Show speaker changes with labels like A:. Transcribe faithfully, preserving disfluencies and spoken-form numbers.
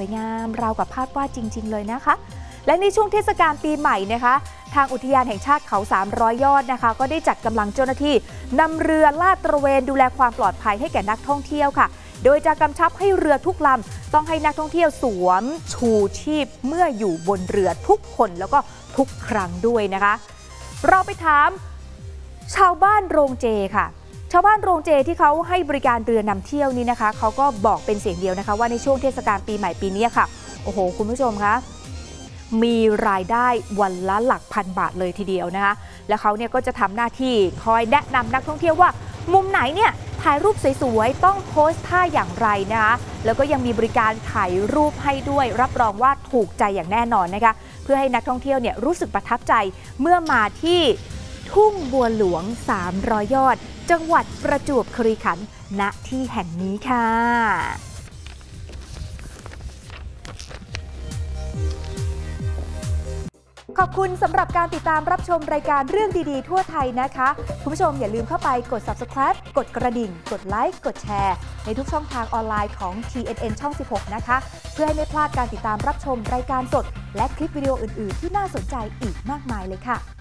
A: วยงามราวกับภาพวาดจริงๆเลยนะคะและในช่วงเทศกาลปีใหม่นะคะทางอุทยานแห่งชาติเขาสามร้อยยอดนะคะก็ได้จัดกำลังเจ้าหน้าที่นำเรือลาดตระเวนดูแลความปลอดภัยให้แก่นักท่องเที่ยวค่ะโดยจะกำชับให้เรือทุกลำต้องให้นักท่องเที่ยวสวมชูชีพเมื่ออยู่บนเรือทุกคนแล้วก็ทุกครั้งด้วยนะคะเราไปถามชาวบ้านโรงเจค่ะชาวบ้านโรงเจที่เขาให้บริการเรือนำเที่ยวนี้นะคะเขาก็บอกเป็นเสียงเดียวนะคะว่าในช่วงเทศกาลปีใหม่ปีนี้ค่ะโอ้โหคุณผู้ชมคะมีรายได้วันละหลักพันบาทเลยทีเดียวนะคะแล้วเขาเนี่ยก็จะทำหน้าที่คอยแนะนำนักท่องเที่ยวว่ามุมไหนเนี่ยถ่ายรูปสวยๆต้องโพสท่าอย่างไรนะคะแล้วก็ยังมีบริการถ่ายรูปให้ด้วยรับรองว่าถูกใจอย่างแน่นอนนะคะเพื่อให้นักท่องเที่ยวเนี่ยรู้สึกประทับใจเมื่อมาที่ทุ่งบัวหลวงสามร้อยยอดจังหวัดประจวบคีรีขันธ์ณที่แห่งนี้ค่ะขอบคุณสำหรับการติดตามรับชมรายการเรื่องดีๆทั่วไทยนะคะคุณผู้ชมอย่าลืมเข้าไปกด ซับสไครบ์ กดกระดิ่งกดไลค์กดแชร์ในทุกช่องทางออนไลน์ของ ที เอ็น เอ็น ช่อง สิบหกนะคะเพื่อให้ไม่พลาดการติดตามรับชมรายการสดและคลิปวิดีโออื่นๆที่น่าสนใจอีกมากมายเลยค่ะ